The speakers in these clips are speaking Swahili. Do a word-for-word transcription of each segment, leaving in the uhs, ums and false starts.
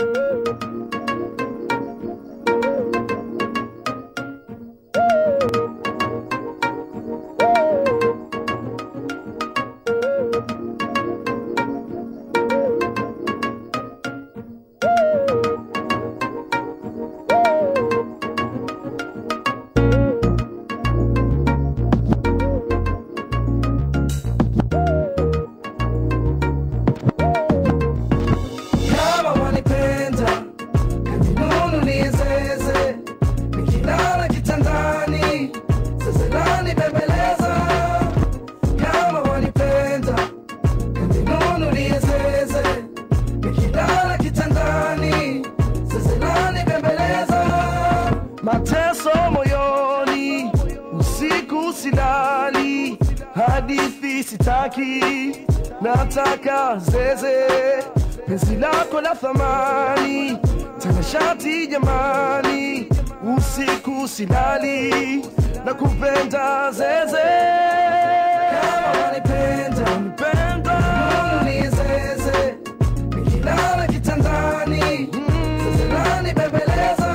Mateso moyoni, usiku silali, hadithi sitaki, nataka zeze, penzi lako la thamani, tanashati jamani, usiku silali, nakupenda zeze. Kama wanipenda, wanipenda, ni zeze, nikilala kitandani, zeze lani bembeleza.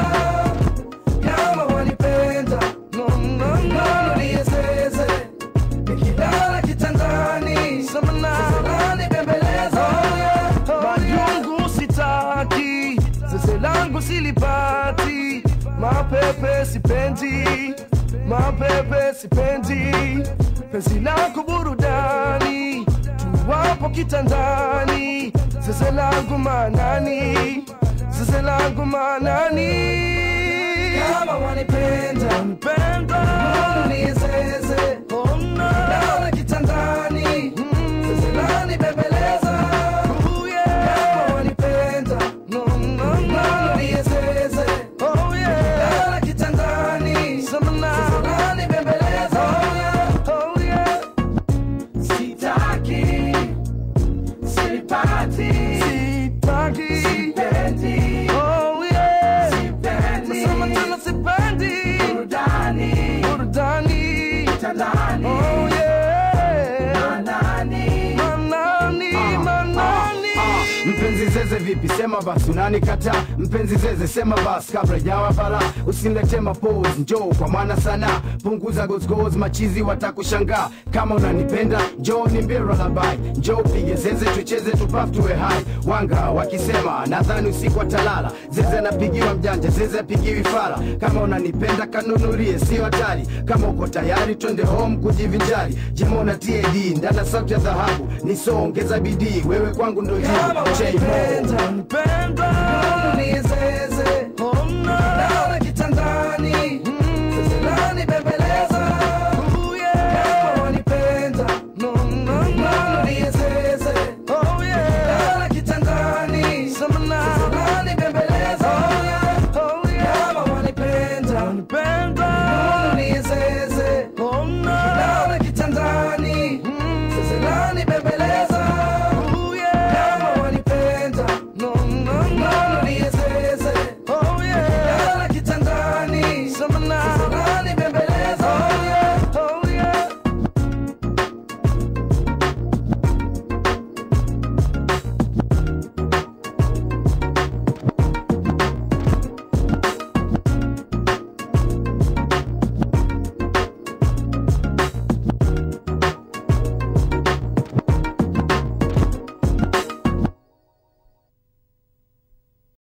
Langu silipati, mapepe sipendi, mapepe sipendi, penzi lako burudani, tuwapo kitandani, zeze langu manani, zeze langu manani. Kama wanipenda, wanipenda, ni zeze, oh no, naona kitandani, zeze lani bembeleza. Oh yeah, kama wanipenda, no no no. Oh yeah, manani, manani, manani. Mpenzi zeze vipi, sema basi unanikata. Mpenzi zeze sema basi kabla jawa bala. Usinilete mapose, njoo kwa maana sana. Punguza goes goes, machizi watakushangaa. Kama unanipenda, njoo nimbie lullaby. Njoo pige zeze tucheze tupaf tuwe high. Wanga wakisema, nadhani usiku watalala. Zeze napigiwa mjanja, zeze apigiwi fala. Kama unanipenda kanunulie, sio hatari. Kama uko tayari twende home kujivinjari. Jemona T A D, ndana sauti ya dhahabu. Niso ongeza bidii, wewe kwangu ndo jibu. Wanipenda, wanipenda.